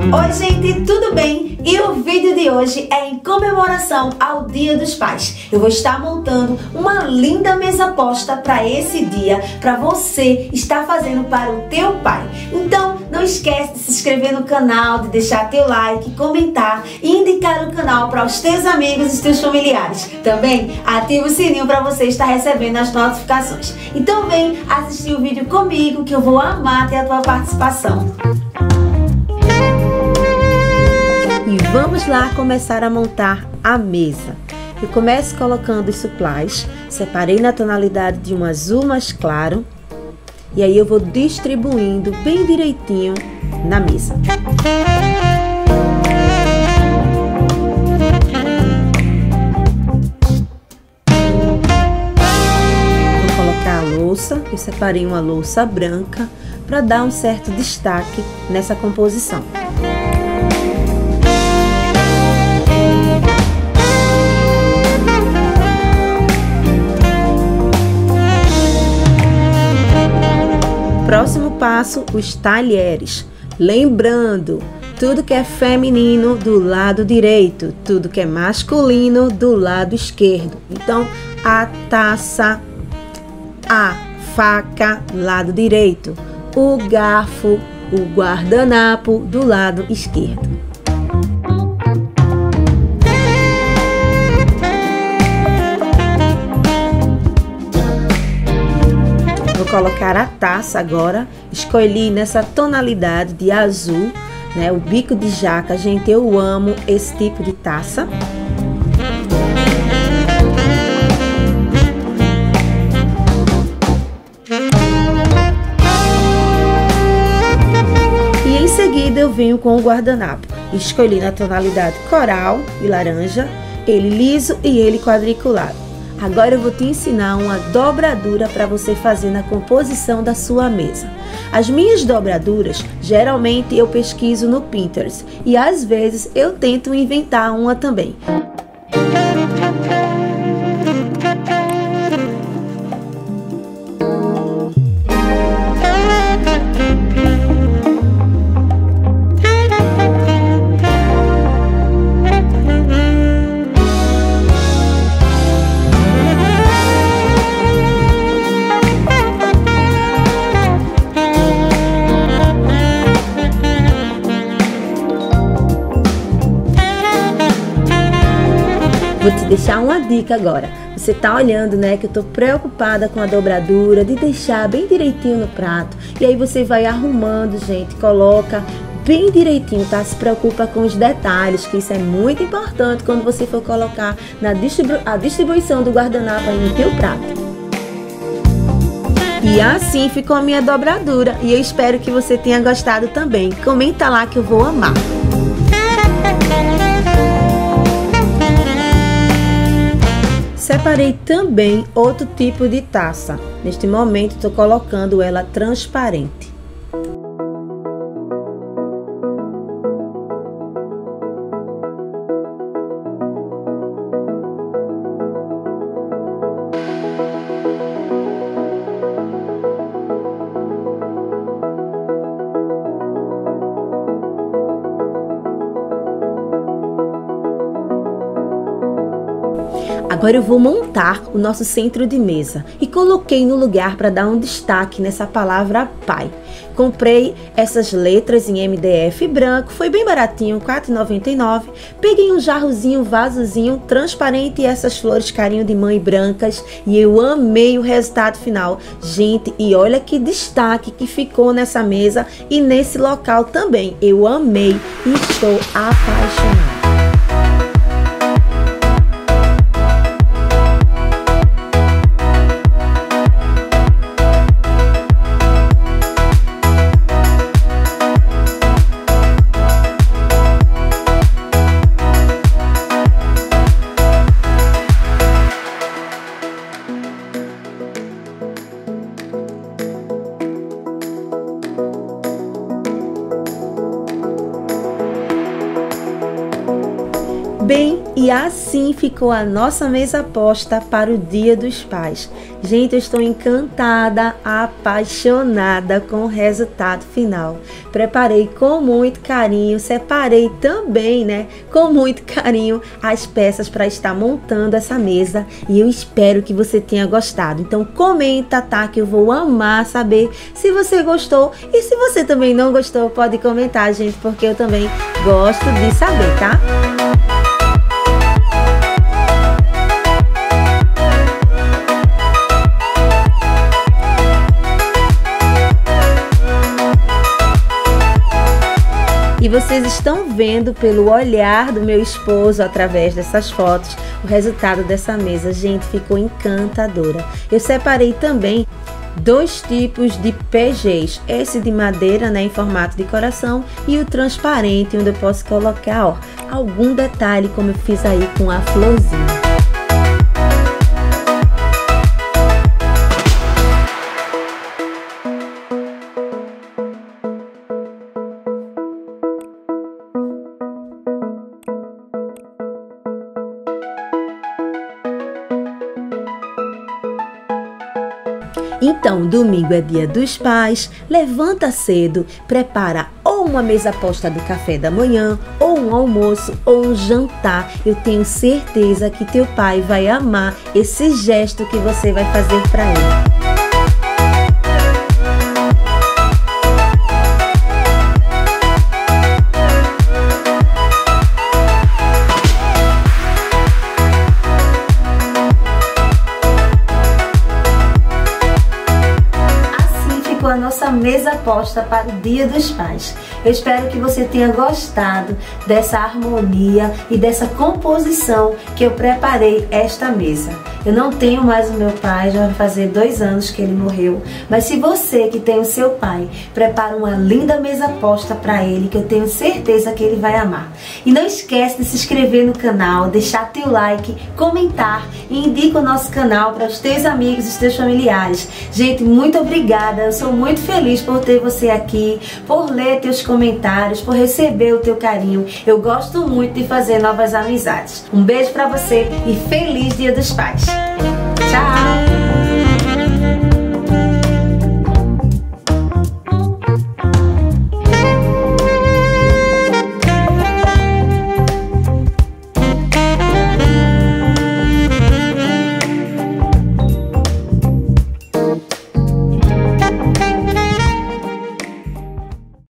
Oi gente, tudo bem? E o vídeo de hoje é em comemoração ao Dia dos Pais. Eu vou estar montando uma linda mesa posta para esse dia, para você estar fazendo para o teu pai. Então não esquece de se inscrever no canal, de deixar teu like, comentar e indicar o canal para os teus amigos e os teus familiares. Também ativa o sininho para você estar recebendo as notificações. Então vem assistir o vídeo comigo que eu vou amar ter a tua participação. E vamos lá começar a montar a mesa. Eu começo colocando os supplies, separei na tonalidade de um azul mais claro e aí eu vou distribuindo bem direitinho na mesa. Vou colocar a louça, eu separei uma louça branca para dar um certo destaque nessa composição. Próximo passo, os talheres. Lembrando, tudo que é feminino do lado direito, tudo que é masculino do lado esquerdo. Então, a taça, a faca, lado direito, o garfo, o guardanapo do lado esquerdo. Vou colocar a taça agora, escolhi nessa tonalidade de azul, né? O bico de jaca, gente, eu amo esse tipo de taça. E em seguida eu venho com o guardanapo, escolhi na tonalidade coral e laranja, ele liso e ele quadriculado. Agora eu vou te ensinar uma dobradura para você fazer na composição da sua mesa. As minhas dobraduras, geralmente eu pesquiso no Pinterest e às vezes eu tento inventar uma também. Vou te deixar uma dica agora. Você tá olhando, né, que eu tô preocupada com a dobradura, de deixar bem direitinho no prato. E aí você vai arrumando, gente, coloca bem direitinho, tá? Se preocupa com os detalhes, que isso é muito importante quando você for colocar a distribuição do guardanapo aí no teu prato. E assim ficou a minha dobradura. E eu espero que você tenha gostado também. Comenta lá que eu vou amar. Separei também outro tipo de taça. Neste momento, estou colocando ela transparente. Agora eu vou montar o nosso centro de mesa e coloquei no lugar para dar um destaque nessa palavra pai. Comprei essas letras em MDF branco, foi bem baratinho, R$ 4,99. Peguei um jarrozinho, vasozinho transparente e essas flores carinho de mãe brancas e eu amei o resultado final. Gente, e olha que destaque que ficou nessa mesa e nesse local também. Eu amei e estou apaixonada. assim ficou a nossa mesa posta para o Dia dos Pais. Gente, eu estou encantada, apaixonada com o resultado final. Preparei com muito carinho, separei também, né, com muito carinho as peças para estar montando essa mesa e eu espero que você tenha gostado. Então comenta, tá, que eu vou amar saber se você gostou e se você também não gostou, pode comentar, gente, porque eu também gosto de saber, tá? E vocês estão vendo pelo olhar do meu esposo através dessas fotos o resultado dessa mesa. Gente, ficou encantadora. Eu separei também 2 tipos de PGs, esse de madeira, né, em formato de coração, e o transparente, onde eu posso colocar, ó, algum detalhe, como eu fiz aí com a florzinha. Então, domingo é dia dos pais, levanta cedo, prepara ou uma mesa posta do café da manhã, ou um almoço, ou um jantar. Eu tenho certeza que teu pai vai amar esse gesto que você vai fazer para ele. A nossa mesa posta para o Dia dos Pais. Eu espero que você tenha gostado dessa harmonia e dessa composição que eu preparei esta mesa. Eu não tenho mais o meu pai, já vai fazer 2 anos que ele morreu, mas se você que tem o seu pai, prepara uma linda mesa posta para ele, que eu tenho certeza que ele vai amar. E não esquece de se inscrever no canal, deixar teu like, comentar e indica o nosso canal para os teus amigos e os teus familiares. Gente, muito obrigada, eu sou muito feliz por ter você aqui, por ler teus comentários, por receber o teu carinho. Eu gosto muito de fazer novas amizades. Um beijo pra você e feliz Dia dos Pais. Tchau!